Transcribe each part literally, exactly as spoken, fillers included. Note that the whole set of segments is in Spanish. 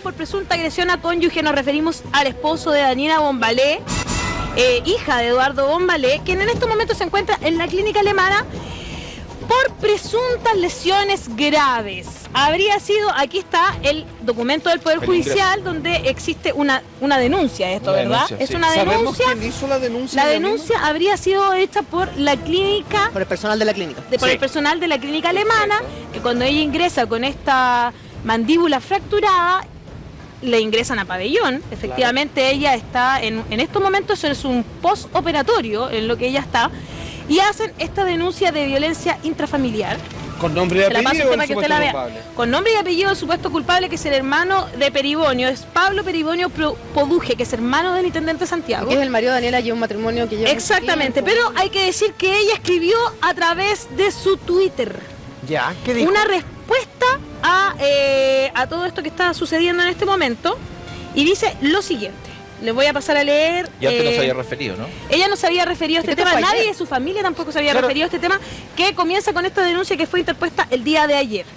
por presunta agresión a cónyuge. Nos referimos al esposo de Daniela Bombalé, eh, hija de Eduardo Bombalé, quien en estos momentos se encuentra en la clínica alemana por presuntas lesiones graves. Habría sido, aquí está el documento del Poder Judicial donde existe una, una denuncia de esto, una ¿verdad? Denuncia, es sí. una denuncia. ¿Quién hizo la denuncia? La denuncia habría sido hecha por la clínica, por el personal de la clínica. De, por sí. el personal de la clínica alemana, que cuando ella ingresa con esta mandíbula fracturada, le ingresan a pabellón. Efectivamente, claro. Ella está en, en estos momentos, eso es un postoperatorio en lo que ella está, y hacen esta denuncia de violencia intrafamiliar. Con nombre y apellido del supuesto culpable. Con nombre y apellido del supuesto culpable, que es el hermano de Peribonio, es Pablo Peribonio Poduje, que es hermano del intendente Santiago. Que es el marido de Daniela y un matrimonio que lleva. Exactamente, pero hay que decir que ella escribió a través de su Twitter. Ya, ¿qué dijo? Una respuesta a, eh, a todo esto que está sucediendo en este momento, y dice lo siguiente. Les voy a pasar a leer. Y antes eh, no se había referido, ¿no? Ella no se había referido a este tema, nadie ayer? de su familia tampoco se había Claro. referido a este tema, que comienza con esta denuncia que fue interpuesta el día de ayer.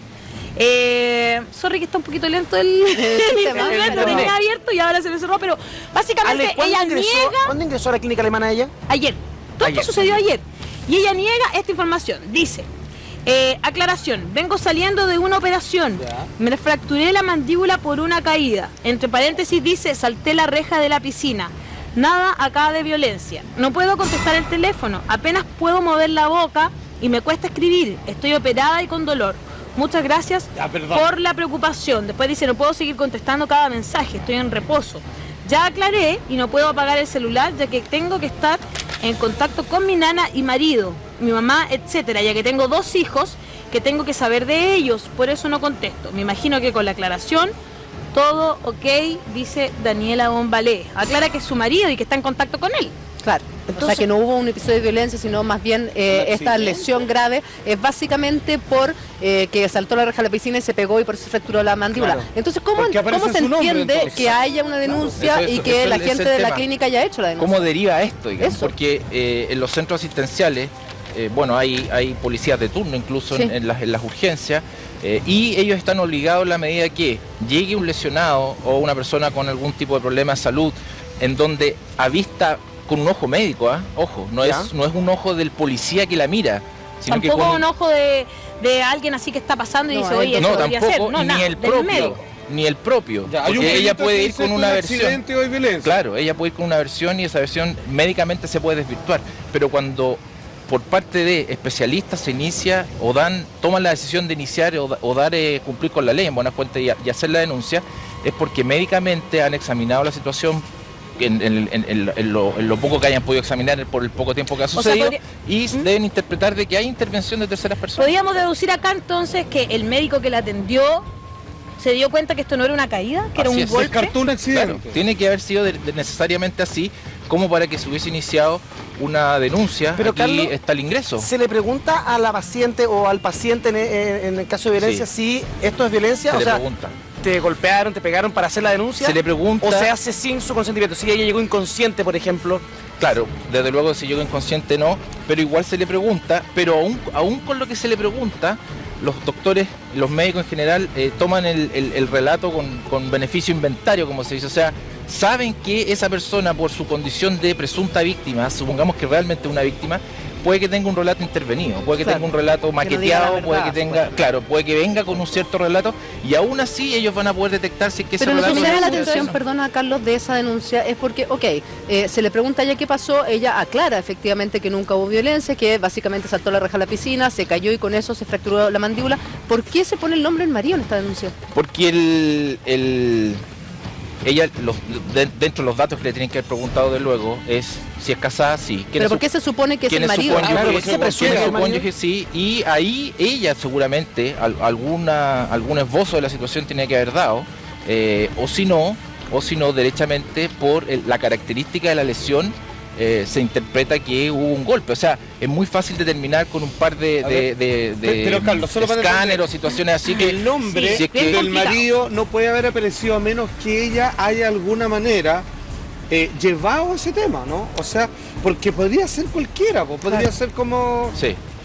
Eh, sorry que está un poquito lento el, el internet, lo tenía abierto y ahora se me cerró, pero básicamente Ale, ella ingresó, niega. ¿Cuándo ingresó a la clínica alemana ella? Ayer. Todo Ayer. esto sucedió ayer. Y ella niega esta información. Dice, eh, aclaración, vengo saliendo de una operación. Ya. Me fracturé la mandíbula por una caída. Entre paréntesis dice, salté la reja de la piscina. Nada acá de violencia. No puedo contestar el teléfono. Apenas puedo mover la boca y me cuesta escribir. Estoy operada y con dolor. Muchas gracias Ya, perdón. por la preocupación. Después dice, no puedo seguir contestando cada mensaje. Estoy en reposo. Ya aclaré y no puedo apagar el celular ya que tengo que estar en contacto con mi nana y marido, mi mamá, etcétera, ya que tengo dos hijos que tengo que saber de ellos, por eso no contesto. Me imagino que con la aclaración todo ok, dice Daniela Bombalé. Aclara que es su marido y que está en contacto con él. Claro. Entonces, o sea, que no hubo un episodio de violencia, sino más bien eh, esta lesión grave es básicamente por eh, que saltó la reja de la piscina y se pegó y por eso se fracturó la mandíbula. Claro. Entonces, ¿cómo, ¿cómo se entiende nombre, que haya una denuncia claro, eso, eso, y que eso, la eso gente de tema. La clínica haya hecho la denuncia? ¿Cómo deriva esto? Digamos? Porque eh, en los centros asistenciales, eh, bueno, hay, hay policías de turno incluso sí. en, en, las, en las urgencias, eh, y ellos están obligados en la medida que llegue un lesionado o una persona con algún tipo de problema de salud, en donde avista con un ojo médico, ¿eh? Ojo, no es, no es un ojo del policía que la mira, sino tampoco que con... un ojo de, de alguien así que está pasando y no, dice, oye, esto no, podría tampoco, ser. No, ni nada, el propio, médico. ni el propio, ya, porque ella puede ir con una versión, o violencia. Claro, ella puede ir con una versión y esa versión médicamente se puede desvirtuar, pero cuando por parte de especialistas se inicia o dan, toman la decisión de iniciar o, o dar eh, cumplir con la ley en buena fuente y, y hacer la denuncia, es porque médicamente han examinado la situación. En, en, en, en, lo, en lo poco que hayan podido examinar por el poco tiempo que ha sucedido, o sea, podría... y ¿Mm? deben interpretar de que hay intervención de terceras personas. Podríamos deducir acá entonces que el médico que la atendió se dio cuenta que esto no era una caída, que así era un es. golpe. Descartó un accidente. Claro, tiene que haber sido de, de necesariamente así como para que se hubiese iniciado una denuncia. Pero aquí Carlos, está el ingreso. ¿Se le pregunta a la paciente o al paciente en, en, en el caso de violencia sí. si esto es violencia? Se o le sea, pregunta. ¿Te golpearon, te pegaron para hacer la denuncia? Se le pregunta. ¿O se hace sin su consentimiento? Si ella llegó inconsciente, por ejemplo. Claro, desde luego si llegó inconsciente no, pero igual se le pregunta, pero aún, aún con lo que se le pregunta, los doctores, los médicos en general, eh, toman el, el, el relato con, con beneficio inventario, como se dice, o sea, saben que esa persona por su condición de presunta víctima, supongamos que realmente es una víctima, puede que tenga un relato intervenido, puede que claro. tenga un relato maqueteado, que no verdad, puede que tenga, bueno. claro, puede que venga con un cierto relato y aún así ellos van a poder detectar si es que pero ese relato... Pero lo que me llama la atención, eso. perdona Carlos, de esa denuncia es porque, ok, eh, se le pregunta a ella qué pasó, ella aclara efectivamente que nunca hubo violencia, que básicamente saltó la reja a la piscina, se cayó y con eso se fracturó la mandíbula. ¿Por qué se pone el nombre del marido en esta denuncia? Porque el... el ella, los, de, dentro de los datos que le tienen que haber preguntado de luego, es si es casada, sí. ¿Pero por qué se supone que es el marido? Su cónyuge, Ah, ¿por qué se presume que que su el marido? cónyuge, sí, y ahí ella seguramente al, alguna, algún esbozo de la situación tiene que haber dado, eh, o si no, o si no, derechamente por el, la característica de la lesión, Eh, se interpreta que hubo un golpe. O sea, es muy fácil determinar con un par de, de, de, de pero, Carlos, solo escáneres o situaciones así que el nombre si es que del marido no puede haber aparecido a menos que ella haya de alguna manera eh, llevado ese tema, ¿no? O sea, porque podría ser cualquiera, podría claro. ser como... Sí.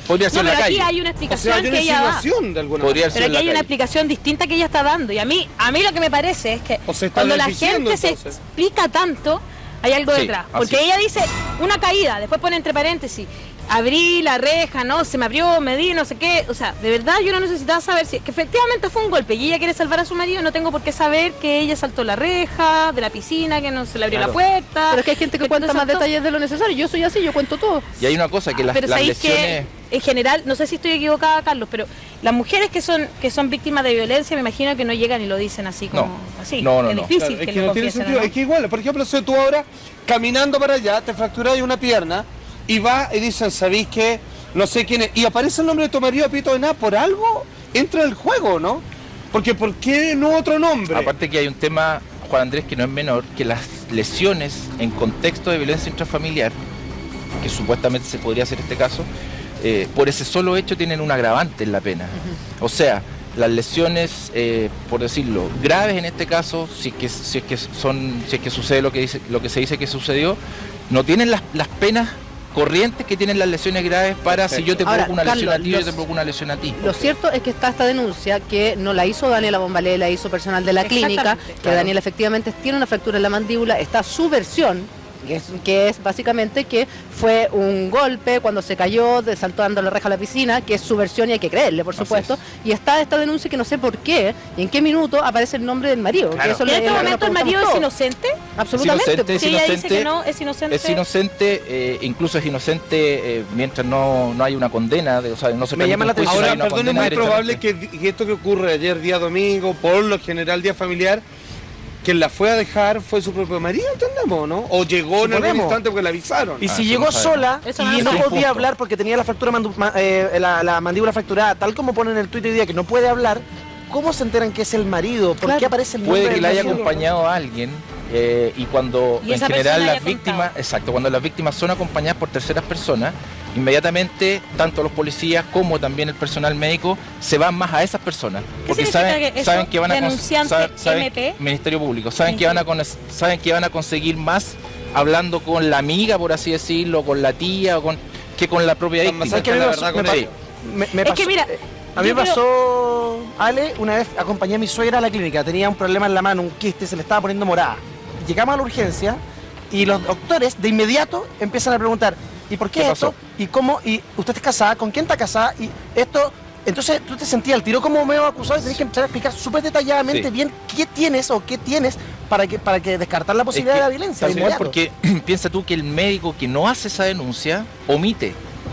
Podría ser no, en la pero aquí calle. hay una explicación O sea, hay una que ella da. de alguna Podría manera. ser Pero en aquí la hay una calle. explicación distinta que ella está dando. Y a mí, a mí lo que me parece es que O se está cuando la desdiciendo, gente se entonces. explica tanto, hay algo Sí, detrás. así Porque es. ella dice una caída, después pone entre paréntesis, abrí la reja, no, se me abrió, me di, no sé qué. O sea, de verdad yo no necesitaba saber si que efectivamente fue un golpe y ella quiere salvar a su marido. No tengo por qué saber que ella saltó la reja de la piscina, que no se le abrió Claro. la puerta. Pero es que hay gente que cuenta más saltó. detalles de lo necesario. Yo soy así, yo cuento todo. Y hay una cosa, que las, Pero las sabéis lesiones... que en general, no sé si estoy equivocada, Carlos, pero las mujeres que son que son víctimas de violencia, me imagino que no llegan y lo dicen así como No. así. No, no, es no. difícil Claro, que, es que lo no tiene confiesen, sentido, ¿no? es que igual, por ejemplo, si tú ahora caminando para allá, te fracturas una pierna y vas y dicen, ¿sabéis qué? No sé quién es, y aparece el nombre de tu marido Pito de nada, por algo entra el juego, ¿no? Porque ¿por qué no otro nombre? Aparte que hay un tema, Juan Andrés, que no es menor, que las lesiones en contexto de violencia intrafamiliar, que supuestamente se podría hacer este caso, eh, por ese solo hecho tienen un agravante en la pena. Uh-huh. O sea, las lesiones, eh, por decirlo, graves en este caso, si es que, si es que son, si es que sucede lo que dice, lo que se dice que sucedió, no tienen las, las penas corrientes que tienen las lesiones graves para Perfecto. si yo te provoco Ahora, una lesión Carlos, a ti, yo los- te provoco una lesión a ti. Lo cierto es que está esta denuncia que no la hizo Daniela Bombalé, la hizo personal de la clínica, Exactamente, que claro. Daniela efectivamente tiene una fractura en la mandíbula, está su versión, que es, que es básicamente que fue un golpe cuando se cayó, de- saltó dando la reja a la piscina, que es su versión y hay que creerle, por Así supuesto. es. Y está esta denuncia que no sé por qué y en qué minuto aparece el nombre del marido. que Claro. eso ¿Y en le- este le- momento le el marido es preguntamos todo. inocente? Absolutamente. inocente, Si ella dice inocente, que no, es inocente. Es inocente, eh, incluso es inocente eh, mientras no, no hay una condena, de, o sea, no se Me permite llama la un juicio, atención. no hay Ahora, una perdón, es condena muy probable directamente. que, que esto que ocurre ayer día domingo, por lo general día familiar, quien la fue a dejar fue su propio marido, entendemos, ¿no? O llegó en algún Suponemos. instante porque la avisaron. Y Ah, si eso llegó no sabemos. sola Eso y no no sabemos. podía Punto. hablar porque tenía la fractura mandu- ma- eh, la, la mandíbula fracturada, tal como ponen en el Twitter hoy día que no puede hablar, ¿cómo se enteran que es el marido? ¿Por Claro. qué aparece el nombre Puede que del la haya marido? acompañado a alguien eh, y cuando Y en esa general persona las haya víctimas, contado. exacto, cuando las víctimas son acompañadas por terceras personas, inmediatamente tanto los policías como también el personal médico se van más a esas personas porque significa saben que eso? saben que van a cons- Denunciante sa- saben- M P. Ministerio Público saben que van a con- saben que van a conseguir más hablando con la amiga, por así decirlo, con la tía o con que con la propia Están más víctima. ¿Sabes qué? A mí la me verdad pasó- con me pa- ella. me- me Es pasó- que mira, eh, a mí yo me creo- pasó, Ale, una vez acompañé a mi suegra a la clínica, tenía un problema en la mano, un quiste, se le estaba poniendo morada. Llegamos a la urgencia y los doctores de inmediato empiezan a preguntar, ¿y por qué, ¿Qué esto? pasó? ¿Y cómo? ¿Y usted está casada? ¿Con quién está casada? Y esto... Entonces tú te sentías al tiro como medio acusado y tenés que empezar a explicar súper detalladamente Sí. bien qué tienes o qué tienes para que, para que descartar la posibilidad Es que, de la violencia. tal de cual, inmediato. porque piensa tú que el médico que no hace esa denuncia omite.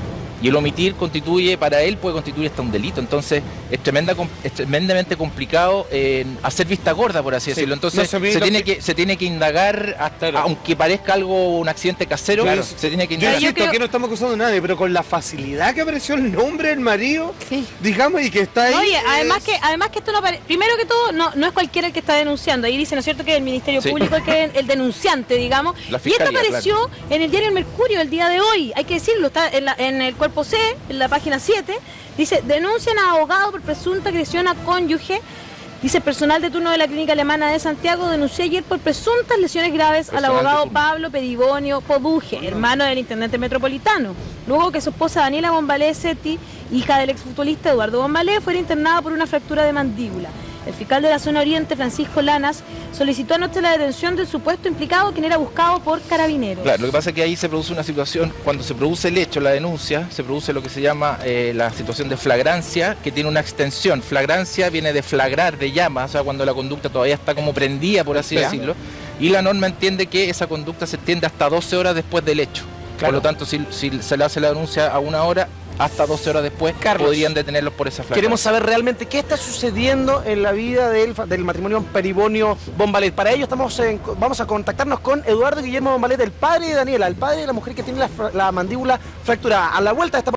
Y el omitir constituye, para él puede constituir hasta un delito. Entonces es, tremenda, com- es tremendamente complicado eh, hacer vista gorda, por así Sí. decirlo. Entonces No se ve se, lo tiene que- que, se tiene que indagar, hasta, Claro. aunque parezca algo, un accidente casero, Claro. se tiene que Yo indagar. yo insisto, creo- aquí no estamos acusando a nadie, pero con la facilidad que apareció el nombre del marido, Sí. digamos, y que está ahí. Oye, además es- que, además que esto no apare- primero que todo, no, no es cualquiera el que está denunciando. Ahí dice, ¿no es cierto?, que el Ministerio Sí. Público es que es el denunciante, digamos. La Y esto fiscalía, apareció en el diario El Mercurio el día de hoy, hay que decirlo, está en, la- en el cuerpo C, en la página siete. Dice, denuncian a abogado por presunta agresión a cónyuge. Dice, personal de turno de la clínica alemana de Santiago denunció ayer por presuntas lesiones graves al Personal de abogado turno. Pablo Pedibonio Poduje, hermano del intendente metropolitano. Luego que su esposa Daniela Bombalé Setti, hija del exfutbolista Eduardo Bombalé, fuera internada por una fractura de mandíbula. El fiscal de la zona oriente, Francisco Lanas, solicitó anoche la detención del supuesto implicado, quien era buscado por carabineros. Claro, lo que pasa es que ahí se produce una situación, cuando se produce el hecho, la denuncia, se produce lo que se llama eh, la situación de flagrancia, que tiene una extensión. Flagrancia viene de flagrar, de llama, o sea, cuando la conducta todavía está como prendida, por así Ya. decirlo, y la norma entiende que esa conducta se extiende hasta doce horas después del hecho. Claro. Por lo tanto, si, si se le hace la denuncia a una hora, hasta doce horas después Carlos, podrían detenerlos por esa flagrancia. Queremos saber realmente qué está sucediendo en la vida del, del matrimonio Pedibonio Bombalet. Para ello estamos en- vamos a contactarnos con Eduardo Guillermo Bombalet, el padre de Daniela, el padre de la mujer que tiene la, fra- la mandíbula fracturada. A la vuelta de esta